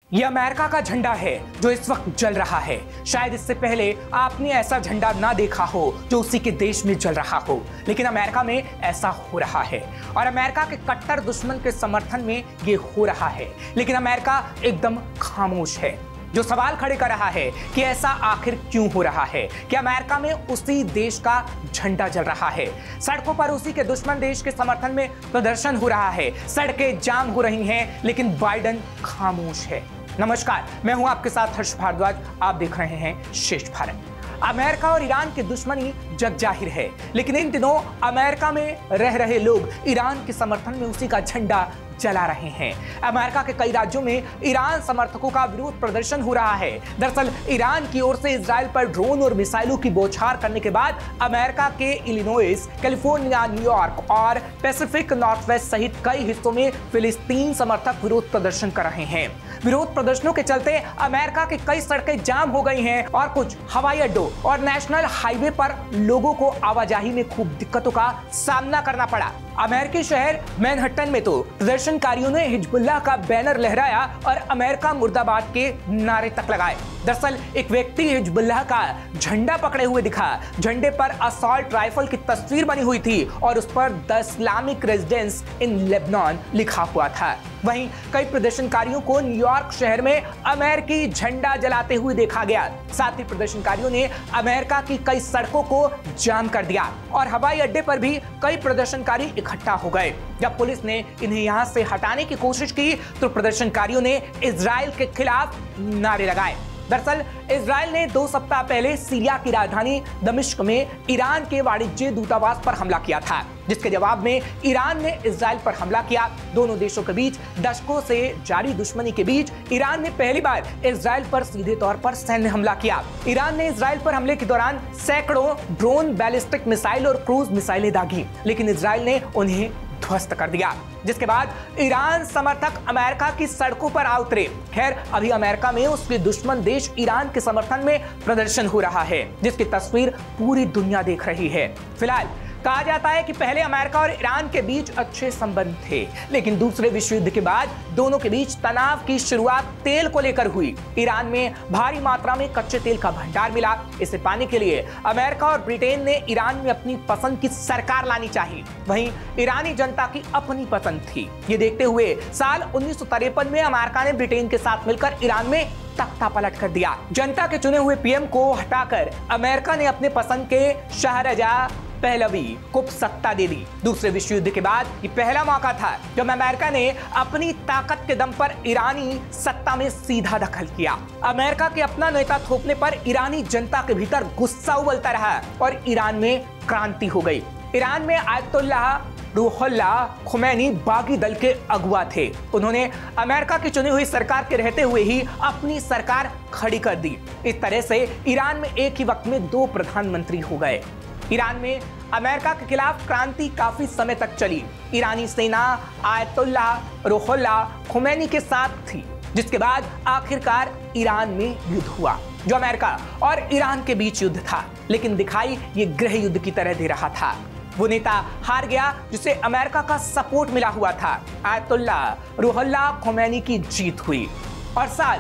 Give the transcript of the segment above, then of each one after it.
ये अमेरिका का झंडा है जो इस वक्त जल रहा है। शायद इससे पहले आपने ऐसा झंडा ना देखा हो जो उसी के देश में जल रहा हो, लेकिन अमेरिका में ऐसा हो रहा है और अमेरिका के कट्टर दुश्मन के समर्थन में ये हो रहा है। लेकिन अमेरिका एकदम खामोश है, जो सवाल खड़े कर रहा है कि ऐसा आखिर क्यों हो रहा है कि अमेरिका में उसी देश का झंडा जल रहा है। सड़कों पर उसी के दुश्मन देश के समर्थन में प्रदर्शन हो रहा है, सड़कें जाम हो रही हैं, लेकिन बाइडेन खामोश है। नमस्कार, मैं हूं आपके साथ हर्ष भारद्वाज। आप देख रहे हैं श्रेष्ठ भारत। अमेरिका और ईरान की दुश्मनी जग जाहिर है, लेकिन इन दिनों अमेरिका में रह रहे लोग ईरान के समर्थन में उसी का झंडा जला रहे हैं। अमेरिका के कई राज्यों में ईरान समर्थकों का विरोध प्रदर्शन हो रहा है। दरअसल ईरान की ओर से इजराइल पर ड्रोन और मिसाइलों की बौछार करने के बाद अमेरिका के इलिनोइस, कैलिफोर्निया, न्यूयॉर्क और पैसिफिक नॉर्थवेस्ट सहित कई हिस्सों में फिलिस्तीन समर्थक विरोध प्रदर्शन कर रहे हैं। विरोध प्रदर्शनों के चलते अमेरिका की कई सड़कें जाम हो गई हैं और कुछ हवाई अड्डों और नेशनल हाईवे पर लोगों को आवाजाही में खूब दिक्कतों का सामना करना पड़ा। अमेरिकी शहर मैनहट्टन में तो प्रदर्शनकारियों ने हिजबुल्लाह का बैनर लहराया और अमेरिका मुर्दाबाद के नारे तक लगाए। दरअसल एक व्यक्ति हिजबुल्लाह का झंडा पकड़े हुए दिखा। झंडे पर असॉल्ट राइफल की तस्वीर बनी हुई थी और उस पर the Islamic residence in Lebanon लिखा हुआ था। वहीं कई प्रदर्शनकारियों को न्यूयॉर्क शहर में अमेरिकी झंडा जलाते हुए देखा गया। साथ ही प्रदर्शनकारियों ने अमेरिका की कई सड़कों को जाम कर दिया और हवाई अड्डे पर भी कई प्रदर्शनकारी इकट्ठा हो गए। जब पुलिस ने इन्हें यहां से हटाने की कोशिश की तो प्रदर्शनकारियों ने इजराइल के खिलाफ नारे लगाए। दरअसल इजराइल ने 2 सप्ताह पहले सीरिया की राजधानी दमिश्क में ईरान के वाणिज्य दूतावास पर हमला किया था, जिसके जवाब में ईरान ने इजराइल पर हमला किया। दोनों देशों के बीच दशकों से जारी दुश्मनी के बीच ईरान ने पहली बार इजराइल पर सीधे तौर पर सैन्य हमला किया। ईरान ने इजराइल पर हमले के दौरान सैकड़ों ड्रोन, बैलिस्टिक मिसाइल और क्रूज मिसाइलें दागी, लेकिन इजराइल ने उन्हें ध्वस्त कर दिया, जिसके बाद ईरान समर्थक अमेरिका की सड़कों पर आ उतरे। खैर, अभी अमेरिका में उसके दुश्मन देश ईरान के समर्थन में प्रदर्शन हो रहा है, जिसकी तस्वीर पूरी दुनिया देख रही है। फिलहाल कहा जाता है कि पहले अमेरिका और ईरान के बीच अच्छे संबंध थे, लेकिन दूसरे विश्व युद्ध के बाद दोनों के बीच तनाव की शुरुआत तेल को लेकर हुई। ईरान में भारी मात्रा में कच्चे तेल का भंडार मिला। इसे पाने के लिए अमेरिका और ब्रिटेन ने ईरान में अपनी पसंद की सरकार लानी चाहिए। वहीं ईरानी जनता की अपनी पसंद थी। ये देखते हुए साल 1953 में अमेरिका ने ब्रिटेन के साथ मिलकर ईरान में तख्ता पलट कर दिया। जनता के चुने हुए पीएम को हटाकर अमेरिका ने अपने पसंद के शाहजहां पहलवी को सत्ता दे दी। दूसरे विश्व युद्ध के बाद ये पहला मौका था जब अमेरिका ने अपनी ताकत के दम पर ईरानी सत्ता में सीधा दखल किया। अमेरिका के अपना नेता थोपने पर ईरानी जनता के भीतर गुस्सा उबलता रहा और ईरान में क्रांति हो गई। ईरान में आयतुल्लाह रूहुल्लाह खुमैनी बागी दल के अगुवा थे। उन्होंने अमेरिका की चुनी हुई सरकार के रहते हुए ही अपनी सरकार खड़ी कर दी। इस तरह से ईरान में एक ही वक्त में 2 प्रधानमंत्री हो गए। ईरान में अमेरिका के खिलाफ क्रांति काफी समय तक चली। ईरानी सेना आयतुल्लाह रूहुल्लाह खुमैनी के साथ थी, जिसके बाद आखिरकार ईरान में युद्ध हुआ, जो अमेरिका और ईरान के बीच युद्ध था, लेकिन दिखाई ये गृह युद्ध की तरह दे रहा था। वो नेता हार गया जिसे अमेरिका का सपोर्ट मिला हुआ था। आयतुल्लाह रूहुल्लाह खुमैनी की जीत हुई और साल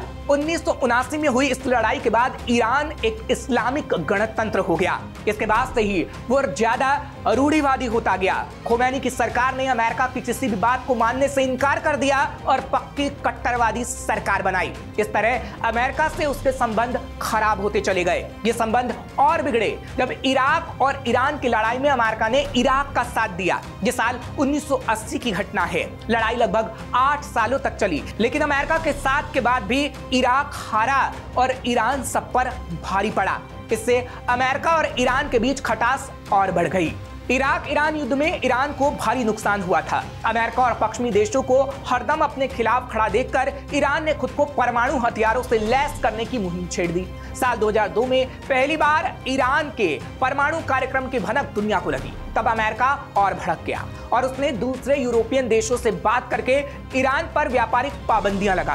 1979 में हुई इस लड़ाई के बाद ईरान एक इस्लामिक गणतंत्र हो गया। इसके बाद से ही वो ज्यादा रूढ़िवादी होता गया। खुमैनी की सरकार ने अमेरिका की किसी भी बात को मानने से इनकार कर दिया और पक्की कट्टरवादी सरकार बनाई। इस तरह अमेरिका से उसके संबंध खराब होते चले गए। ये संबंध और बिगड़े जब इराक और ईरान की लड़ाई में अमेरिका ने इराक का साथ दिया। ये साल 1980 की घटना है। लड़ाई लगभग 8 सालों तक चली, लेकिन अमेरिका के साथ के बाद भी इराक हारा और ईरान सब पर भारी पड़ा। इससे अमेरिका और ईरान के बीच खटास और बढ़ गई। इराक ईरान युद्ध में ईरान को भारी नुकसान हुआ था। अमेरिका और पश्चिमी देशों को हरदम अपने खिलाफ खड़ा देखकर ईरान ने खुद को परमाणु हथियारों से लैस करने की मुहिम छेड़ दी। साल 2002 में पहली बार ईरान के परमाणु कार्यक्रम की भनक दुनिया को लगी। तब अमेरिका और भड़क गया और उसने दूसरे यूरोपियन देशों से बात करके ईरान पर व्यापारिक पाबंदियां लगा दी।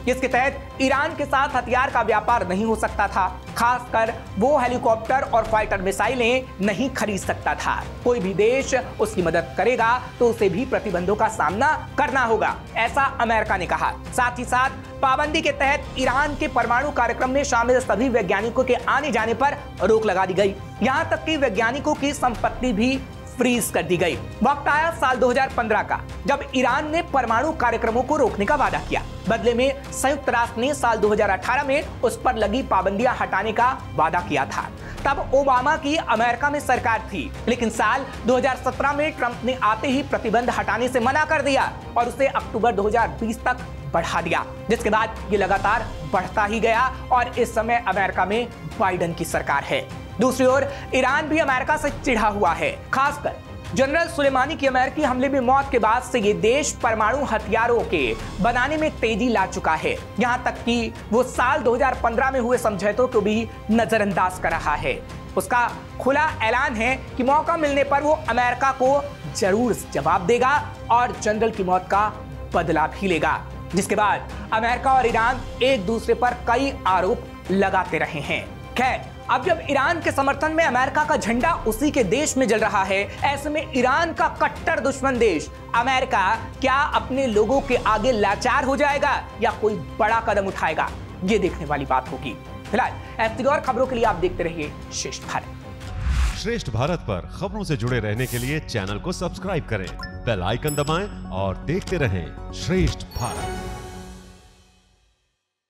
जिसके तहत ईरान के साथ हथियार का व्यापार नहीं हो सकता था। खासकर वो हेलीकॉप्टर और फाइटर मिसाइलें नहीं खरीद सकता था। कोई भी देश उसकी मदद करेगा तो उसे भी प्रतिबंधों का सामना करना होगा, ऐसा अमेरिका ने कहा। साथ ही साथ पाबंदी के तहत ईरान के परमाणु कार्यक्रम में शामिल सभी वैज्ञानिकों के आने जाने पर रोक लगा दी गई। यहां तक कि वैज्ञानिकों की संपत्ति भी फ्रीज कर दी गई। वक्त आया साल 2015 का, जब ईरान ने परमाणु कार्यक्रमों को रोकने का वादा किया। बदले में संयुक्त राष्ट्र ने साल 2018 में उस पर लगी पाबंदियां हटाने का वादा किया था। तब ओबामा की अमेरिका में सरकार थी, लेकिन साल 2017 में ट्रंप ने आते ही प्रतिबंध हटाने से मना कर दिया और उसे अक्टूबर 2020 तक बढ़ा दिया, जिसके बाद ये लगातार बढ़ता ही गया और इस समय अमेरिका में बाइडेन की सरकार है। दूसरी ओर ईरान भी अमेरिका से चिढ़ा हुआ है। खासकर जनरल सुलेमानी की अमेरिकी हमले में मौत के बाद से ये देश परमाणु हथियारों के बनाने में तेजी ला चुका है। यहां तक कि वो साल 2015 में हुए समझौतों को भी नजरअंदाज कर रहा है। उसका खुला ऐलान है कि मौका मिलने पर वो अमेरिका को जरूर जवाब देगा और जनरल की मौत का बदला भी लेगा। जिसके बाद अमेरिका और ईरान एक दूसरे पर कई आरोप लगाते रहे हैं। खैर, अब जब ईरान के समर्थन में अमेरिका का झंडा उसी के देश में जल रहा है, ऐसे में ईरान का कट्टर दुश्मन देश अमेरिका क्या अपने लोगों के आगे लाचार हो जाएगा या कोई बड़ा कदम उठाएगा, ये देखने वाली बात होगी। फिलहाल ऐसी और खबरों के लिए आप देखते रहिए श्रेष्ठ भारत। श्रेष्ठ भारत पर खबरों से जुड़े रहने के लिए चैनल को सब्सक्राइब करें, बेल आइकन दबाएं और देखते रहें श्रेष्ठ भारत।